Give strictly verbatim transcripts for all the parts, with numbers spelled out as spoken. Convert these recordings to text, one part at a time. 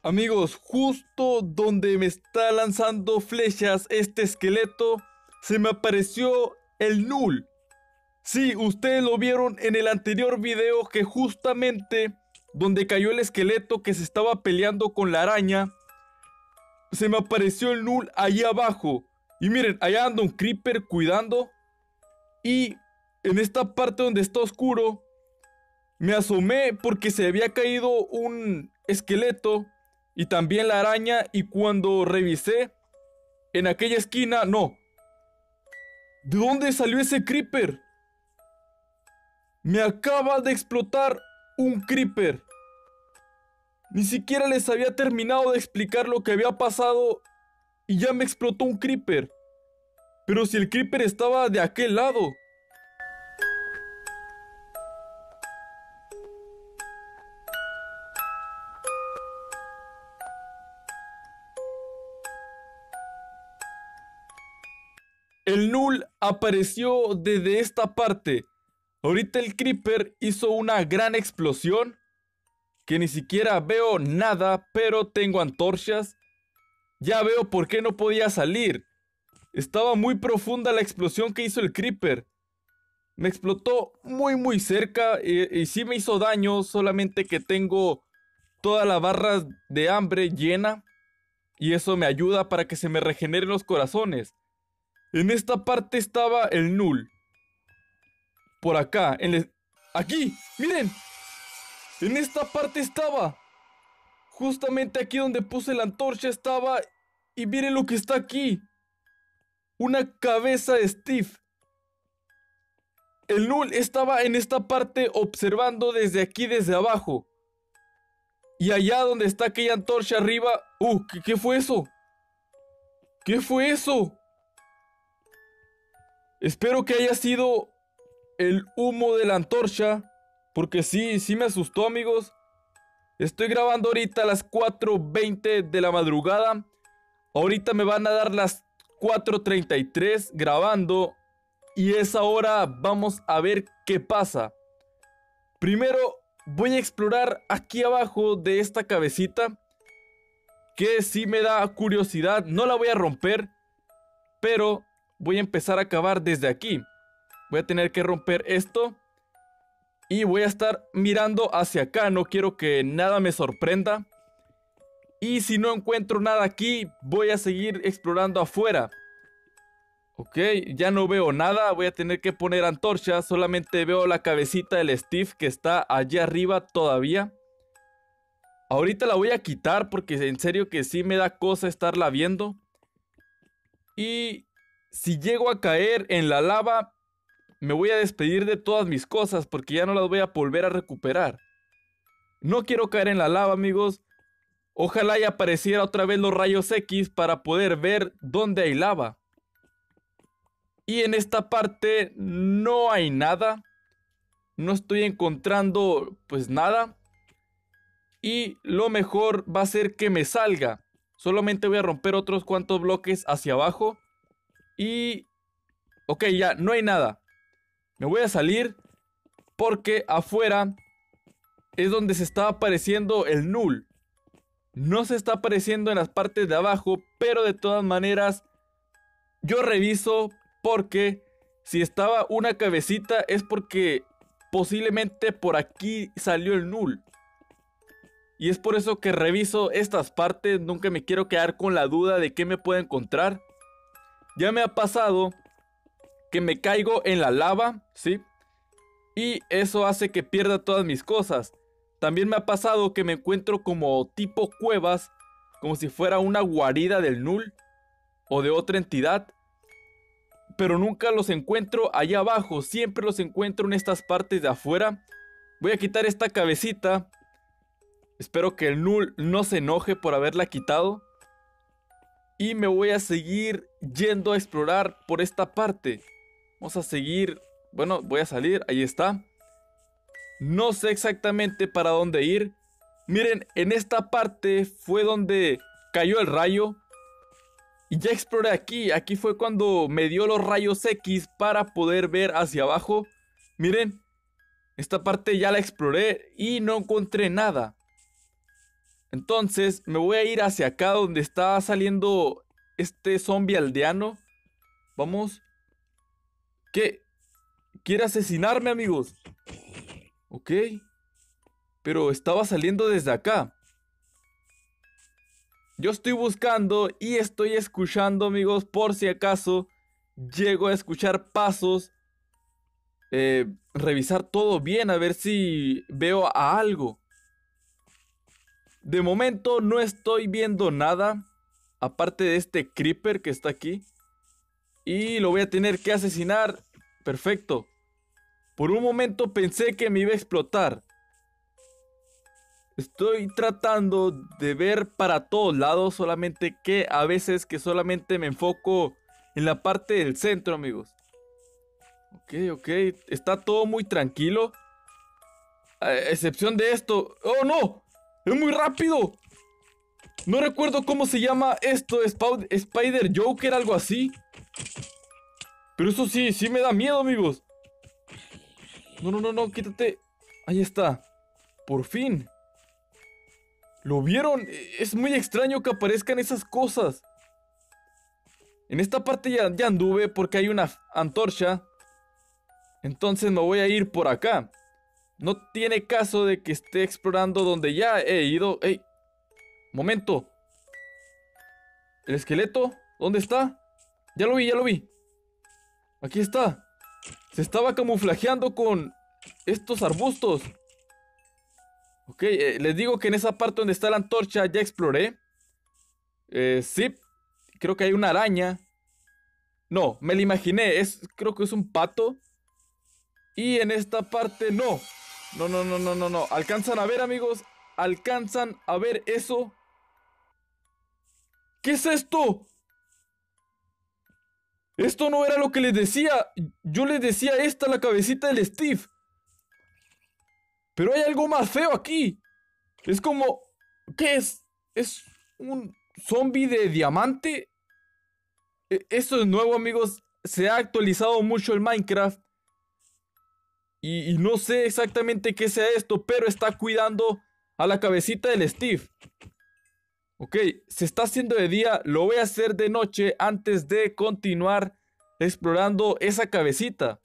Amigos, justo donde me está lanzando flechas este esqueleto, se me apareció el Null. Sí, ustedes lo vieron en el anterior video, que justamente donde cayó el esqueleto que se estaba peleando con la araña, se me apareció el Null ahí abajo. Y miren, allá anda un creeper cuidando. Y en esta parte donde está oscuro, me asomé porque se había caído un esqueleto y también la araña. Y cuando revisé en aquella esquina, no. ¿De dónde salió ese creeper? Me acaba de explotar un creeper. Ni siquiera les había terminado de explicar lo que había pasado y ya me explotó un creeper. Pero si el creeper estaba de aquel lado. El Null apareció desde esta parte. Ahorita el creeper hizo una gran explosión, que ni siquiera veo nada, pero tengo antorchas. Ya veo por qué no podía salir. Estaba muy profunda la explosión que hizo el creeper. Me explotó muy muy cerca y, y sí me hizo daño, solamente que tengo toda la barra de hambre llena. Y eso me ayuda para que se me regeneren los corazones. En esta parte estaba el Null. Por acá, en el... ¡Aquí! ¡Miren! En esta parte estaba. Justamente aquí donde puse la antorcha estaba. Y miren lo que está aquí. Una cabeza de Steve. El Null estaba en esta parte observando desde aquí, desde abajo. Y allá donde está aquella antorcha arriba... ¡Uh! ¿Qué, qué fue eso? ¿Qué fue eso? Espero que haya sido el humo de la antorcha, porque sí, sí me asustó, amigos. Estoy grabando ahorita a las cuatro veinte de la madrugada. Ahorita me van a dar las cuatro treinta y tres grabando. Y es ahora, vamos a ver qué pasa. Primero voy a explorar aquí abajo de esta cabecita, que sí me da curiosidad. No la voy a romper, pero voy a empezar a cavar desde aquí. Voy a tener que romper esto. Y voy a estar mirando hacia acá. No quiero que nada me sorprenda. Y si no encuentro nada aquí, voy a seguir explorando afuera. Ok, ya no veo nada. Voy a tener que poner antorchas. Solamente veo la cabecita del Steve que está allá arriba todavía. Ahorita la voy a quitar porque en serio que sí me da cosa estarla viendo. Y si llego a caer en la lava, me voy a despedir de todas mis cosas porque ya no las voy a volver a recuperar. No quiero caer en la lava, amigos. Ojalá y apareciera otra vez los rayos X para poder ver dónde hay lava. Y en esta parte no hay nada. No estoy encontrando pues nada. Y lo mejor va a ser que me salga. Solamente voy a romper otros cuantos bloques hacia abajo. Y... ok, ya, no hay nada. Me voy a salir porque afuera es donde se está apareciendo el Null. No se está apareciendo en las partes de abajo, pero de todas maneras yo reviso porque si estaba una cabecita es porque posiblemente por aquí salió el Null. Y es por eso que reviso estas partes. Nunca me quiero quedar con la duda de qué me puedo encontrar. Ya me ha pasado que me caigo en la lava, ¿sí? Y eso hace que pierda todas mis cosas. También me ha pasado que me encuentro como tipo cuevas, como si fuera una guarida del Null o de otra entidad. Pero nunca los encuentro allá abajo, siempre los encuentro en estas partes de afuera. Voy a quitar esta cabecita. Espero que el Null no se enoje por haberla quitado. Y me voy a seguir yendo a explorar por esta parte. Vamos a seguir. Bueno, voy a salir. Ahí está. No sé exactamente para dónde ir. Miren, en esta parte fue donde cayó el rayo. Y ya exploré aquí. Aquí fue cuando me dio los rayos X para poder ver hacia abajo. Miren, esta parte ya la exploré y no encontré nada. Entonces me voy a ir hacia acá donde está saliendo este zombie aldeano. Vamos. ¿Qué? ¿Quiere asesinarme, amigos? Ok. Pero estaba saliendo desde acá. Yo estoy buscando y estoy escuchando, amigos, por si acaso llego a escuchar pasos. Eh, revisar todo bien, a ver si veo a algo. De momento no estoy viendo nada, aparte de este creeper que está aquí. Y lo voy a tener que asesinar. Perfecto. Por un momento pensé que me iba a explotar. Estoy tratando de ver para todos lados, solamente que a veces que solamente me enfoco en la parte del centro, amigos. Ok, ok, está todo muy tranquilo. A excepción de esto. ¡Oh, no! ¡Es muy rápido! No recuerdo cómo se llama esto, Sp- Spider Joker, algo así. Pero eso sí, sí me da miedo, amigos. No, no, no, no, quítate. Ahí está. Por fin. ¿Lo vieron? Es muy extraño que aparezcan esas cosas. En esta parte ya, ya anduve porque hay una antorcha. Entonces me voy a ir por acá. No tiene caso de que esté explorando donde ya he ido. ¡Ey! Momento. ¿El esqueleto? ¿Dónde está? Ya lo vi, ya lo vi. Aquí está. Se estaba camuflajeando con estos arbustos. Ok, eh, les digo que en esa parte donde está la antorcha ya exploré. Eh, sí. Creo que hay una araña. No, me la imaginé. Es, creo que es un pato. Y en esta parte no. No, no, no, no, no, no. ¿Alcanzan a ver, amigos? ¿Alcanzan a ver eso? ¿Qué es esto? Esto no era lo que les decía. Yo les decía esta, la cabecita del Steve. Pero hay algo más feo aquí. Es como... ¿Qué es? ¿Es un zombie de diamante? E- Eso es nuevo, amigos. Se ha actualizado mucho el Minecraft. Y, y no sé exactamente qué sea esto, pero está cuidando a la cabecita del Steve. Ok, se está haciendo de día, lo voy a hacer de noche antes de continuar explorando esa cabecita.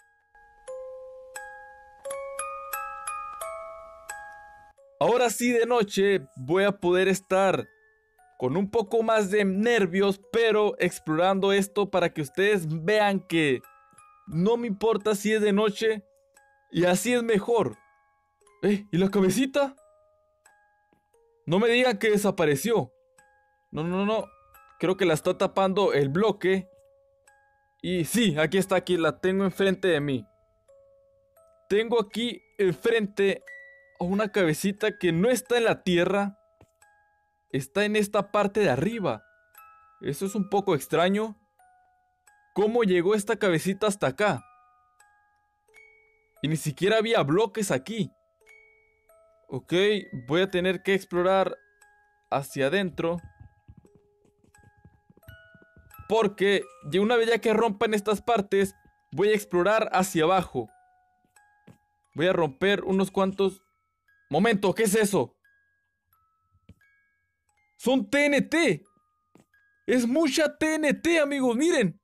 Ahora sí, de noche voy a poder estar con un poco más de nervios, pero explorando esto para que ustedes vean que no me importa si es de noche y así es mejor. ¿Eh? ¿Y la cabecita? No me digan que desapareció. No, no, no. Creo que la está tapando el bloque. Y sí, aquí está, aquí la tengo enfrente de mí. Tengo aquí enfrente a una cabecita que no está en la tierra. Está en esta parte de arriba. Eso es un poco extraño. ¿Cómo llegó esta cabecita hasta acá? Y ni siquiera había bloques aquí. Ok, voy a tener que explorar hacia adentro. Porque de una vez ya que rompan estas partes, voy a explorar hacia abajo. Voy a romper unos cuantos... ¡Momento! ¿Qué es eso? ¡Son T N T! ¡Es mucha T N T, amigos! ¡Miren!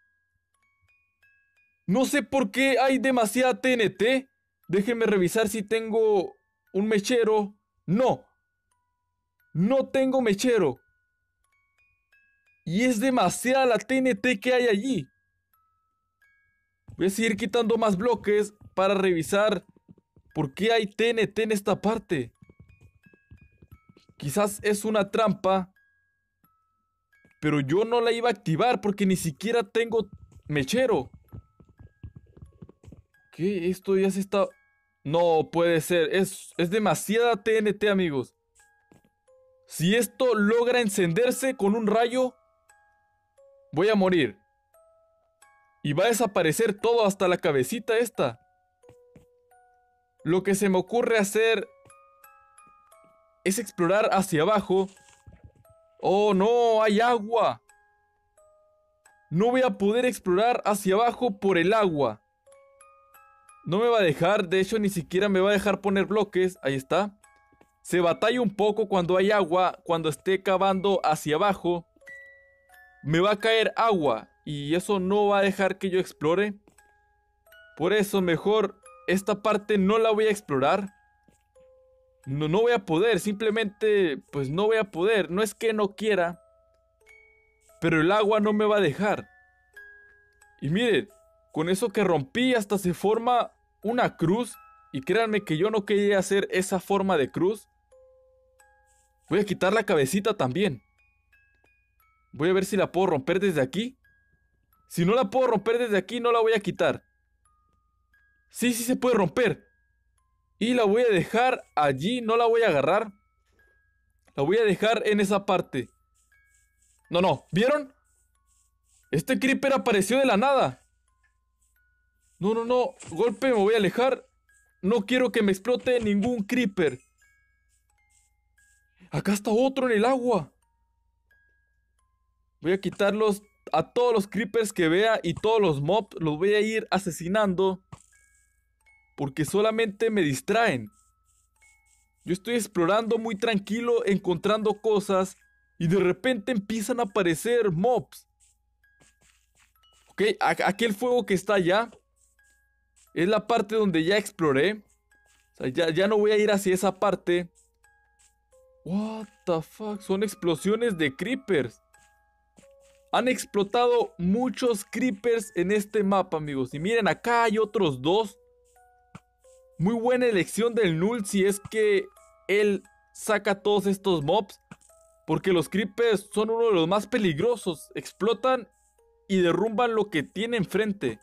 No sé por qué hay demasiada T N T. Déjenme revisar si tengo un mechero. No. No tengo mechero. Y es demasiada la T N T que hay allí. Voy a seguir quitando más bloques para revisar por qué hay T N T en esta parte. Quizás es una trampa, pero yo no la iba a activar porque ni siquiera tengo mechero. ¿Qué? Esto ya se está... No puede ser. Es, es demasiada T N T, amigos. Si esto logra encenderse con un rayo, voy a morir. Y va a desaparecer todo, hasta la cabecita esta. Lo que se me ocurre hacer es explorar hacia abajo. ¡Oh, no! ¡Hay agua! No voy a poder explorar hacia abajo por el agua. No me va a dejar, de hecho ni siquiera me va a dejar poner bloques. Ahí está. se batalla un poco cuando hay agua. Cuando esté cavando hacia abajo, me va a caer agua y eso no va a dejar que yo explore. Por eso mejor esta parte no la voy a explorar. No, no voy a poder, simplemente pues no voy a poder. No es que no quiera, pero el agua no me va a dejar. Y miren, con eso que rompí hasta se forma una cruz. Y créanme que yo no quería hacer esa forma de cruz. Voy a quitar la cabecita también. Voy a ver si la puedo romper desde aquí. Si no la puedo romper desde aquí, no la voy a quitar. Sí, sí se puede romper. Y la voy a dejar allí, no la voy a agarrar. La voy a dejar en esa parte. No, no, ¿vieron? Este creeper apareció de la nada. No, no, no, golpe, me voy a alejar. No quiero que me explote ningún creeper. Acá está otro en el agua. Voy a quitarlos a todos los creepers que vea y todos los mobs los voy a ir asesinando. Porque solamente me distraen. Yo estoy explorando muy tranquilo, encontrando cosas. Y de repente empiezan a aparecer mobs. Ok, aquel fuego que está allá es la parte donde ya exploré. O sea, ya, ya no voy a ir hacia esa parte. What the fuck, son explosiones de creepers. Han explotado muchos creepers en este mapa, amigos. Y miren, acá hay otros dos. Muy buena elección del Null si es que él saca todos estos mobs. Porque los creepers son uno de los más peligrosos. Explotan y derrumban lo que tiene enfrente.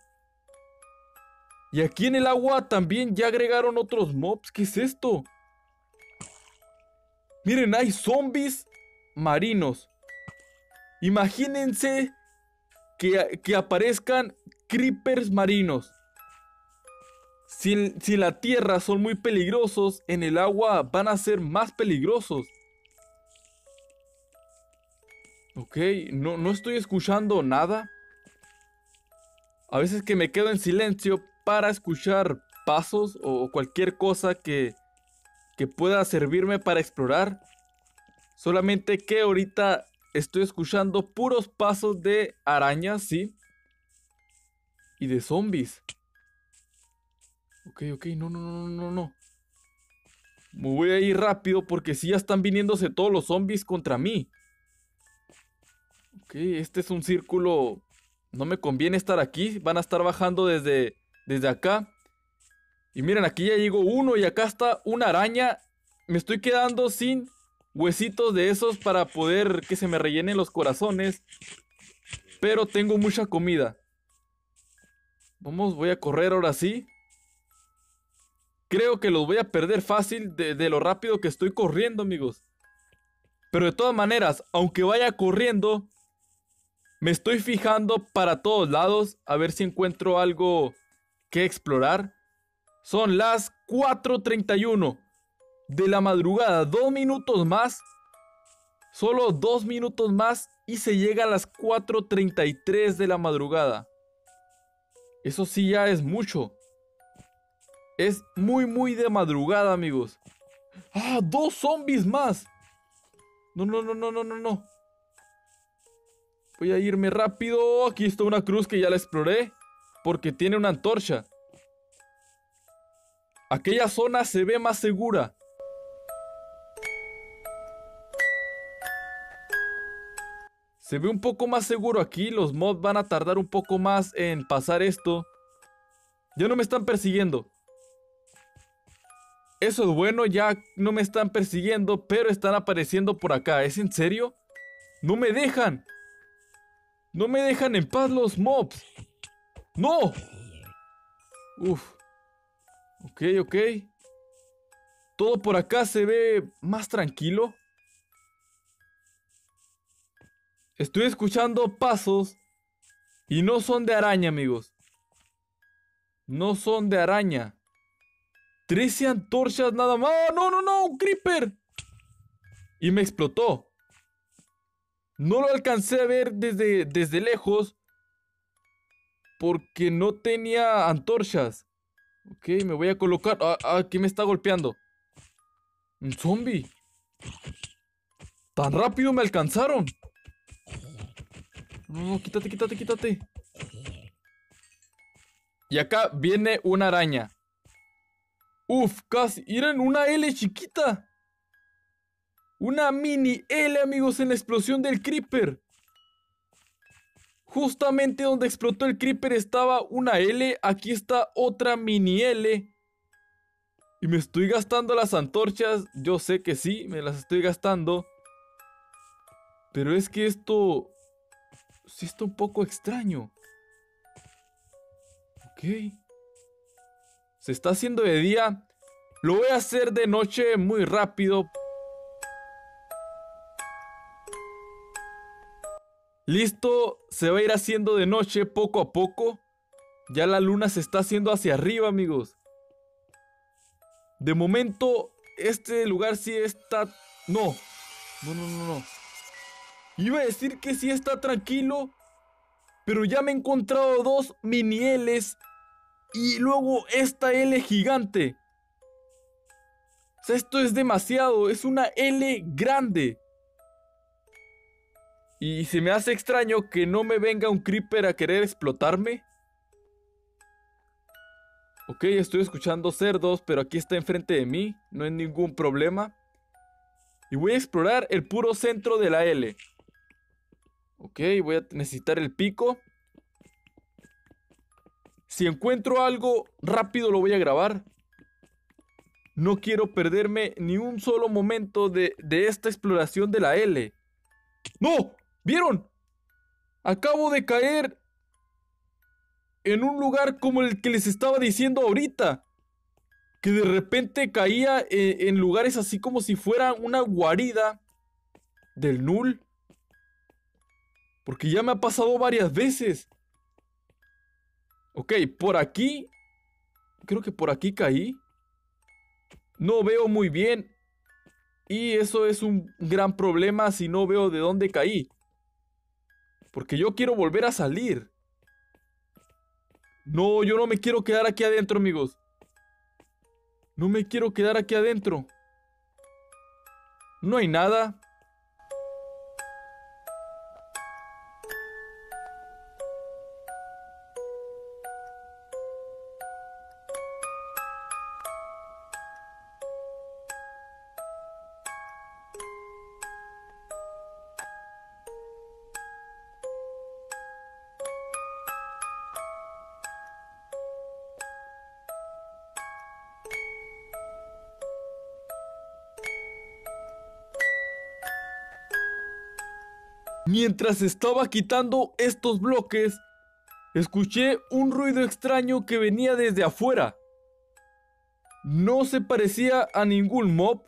Y aquí en el agua también ya agregaron otros mobs. ¿Qué es esto? Miren, hay zombies marinos. Imagínense que, que aparezcan creepers marinos. Si, si en la tierra son muy peligrosos, en el agua van a ser más peligrosos. Ok, no, no estoy escuchando nada. A veces que me quedo en silencio para escuchar pasos o cualquier cosa que, que pueda servirme para explorar. Solamente que ahorita estoy escuchando puros pasos de arañas, ¿sí? Y de zombies. Ok, ok, no, no, no, no, no. Me voy a ir rápido porque si ya están viniéndose todos los zombies contra mí. Ok, este es un círculo. No me conviene estar aquí. Van a estar bajando desde, desde acá. Y miren, aquí ya llegó uno y acá está una araña. Me estoy quedando sin huesitos de esos para poder que se me rellenen los corazones. Pero tengo mucha comida. Vamos, voy a correr ahora sí. Creo que los voy a perder fácil de, de lo rápido que estoy corriendo, amigos. Pero de todas maneras, aunque vaya corriendo, me estoy fijando para todos lados a ver si encuentro algo que explorar. Son las cuatro treinta y uno de la madrugada. Dos minutos más. Solo dos minutos más y se llega a las cuatro treinta y tres de la madrugada. Eso sí ya es mucho. Es muy muy de madrugada, amigos. ¡Ah! ¡Dos zombies más! No, no, no, no, no, no, no. Voy a irme rápido. Aquí está una cruz que ya la exploré. Porque tiene una antorcha. Aquella zona se ve más segura. Se ve un poco más seguro aquí. Los mobs van a tardar un poco más en pasar esto. Ya no me están persiguiendo. Eso es bueno, ya no me están persiguiendo, pero están apareciendo por acá. ¿Es en serio? ¡No me dejan! ¡No me dejan en paz los mobs! ¡No! Uf. Ok, ok. Todo por acá se ve más tranquilo. Estoy escuchando pasos y no son de araña, amigos. No son de araña. trece antorchas nada más. ¡Oh, no, no, no! ¡Un creeper! Y me explotó. No lo alcancé a ver desde, desde lejos porque no tenía antorchas. Ok, me voy a colocar... Ah, ah, ¿qué me está golpeando? Un zombie. Tan rápido me alcanzaron. No, no, quítate, quítate, quítate. Y acá viene una araña. Uf, casi. Miren, una L chiquita. Una mini L, amigos, en la explosión del creeper. Justamente donde explotó el creeper estaba una L. Aquí está otra mini L. Y me estoy gastando las antorchas. Yo sé que sí, me las estoy gastando. Pero es que esto... sí está un poco extraño. Ok. Se está haciendo de día. Lo voy a hacer de noche muy rápido. Listo. Se va a ir haciendo de noche poco a poco. Ya la luna se está haciendo hacia arriba, amigos. De momento, este lugar sí está... No. No, no, no, no. Iba a decir que sí está tranquilo. Pero ya me he encontrado dos mini L's. Y luego esta L gigante. O sea, esto es demasiado. Es una L grande. Y se me hace extraño que no me venga un creeper a querer explotarme. Ok, estoy escuchando cerdos, pero aquí está enfrente de mí. No hay ningún problema. Y voy a explorar el puro centro de la L. Ok, voy a necesitar el pico. Si encuentro algo, rápido lo voy a grabar. No quiero perderme ni un solo momento de, de esta exploración de la L. ¡No! ¿Vieron? Acabo de caer en un lugar como el que les estaba diciendo ahorita. Que de repente caía en, en lugares así como si fuera una guarida del Null. Porque ya me ha pasado varias veces. Ok, por aquí. Creo que por aquí caí. No veo muy bien. Y eso es un gran problema si no veo de dónde caí. Porque yo quiero volver a salir. No, yo no me quiero quedar aquí adentro, amigos. No me quiero quedar aquí adentro. No hay nada. Mientras estaba quitando estos bloques, escuché un ruido extraño que venía desde afuera. No se parecía a ningún mob.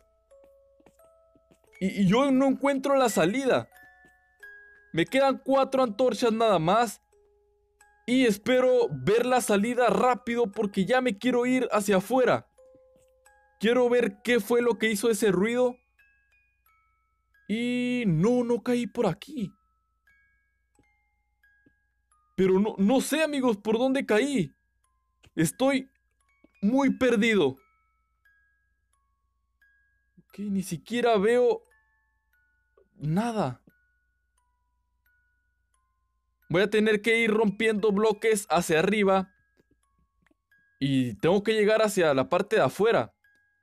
Y, y yo no encuentro la salida. Me quedan cuatro antorchas nada más. Y espero ver la salida rápido porque ya me quiero ir hacia afuera. Quiero ver qué fue lo que hizo ese ruido. Y no, no caí por aquí. Pero no, no sé, amigos, por dónde caí. Estoy muy perdido. Ok, ni siquiera veo nada. Voy a tener que ir rompiendo bloques hacia arriba. Y tengo que llegar hacia la parte de afuera.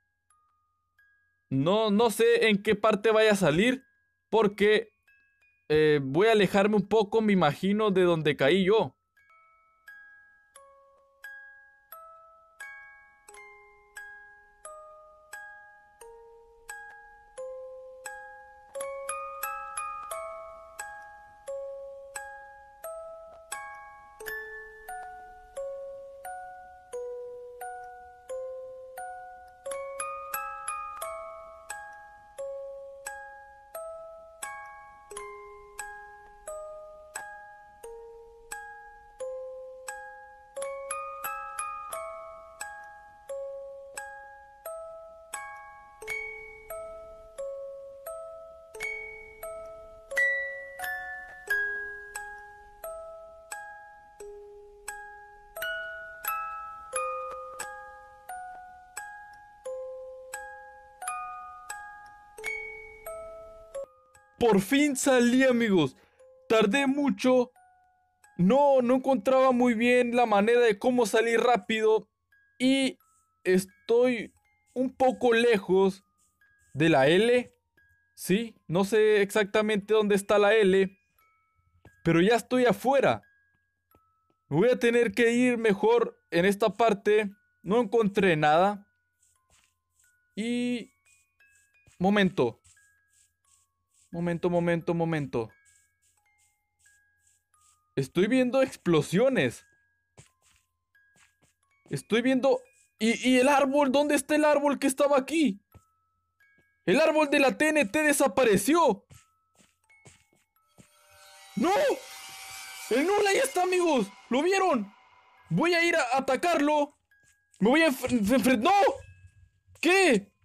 No, no sé en qué parte vaya a salir. Porque eh, voy a alejarme un poco, me imagino, de donde caí yo. por fin salí, amigos. Tardé mucho. No, no encontraba muy bien la manera de cómo salir rápido. Y estoy un poco lejos de la L. Sí, no sé exactamente dónde está la L. Pero ya estoy afuera. Me voy a tener que ir mejor en esta parte. No encontré nada. Y... Momento. Momento, momento, momento. Estoy viendo explosiones. Estoy viendo... ¿Y, y el árbol? ¿Dónde está el árbol que estaba aquí? El árbol de la T N T desapareció. ¡No! El Null ahí está, amigos. ¿Lo vieron? Voy a ir a atacarlo. Me voy a enfrentar... ¡No! ¿Qué?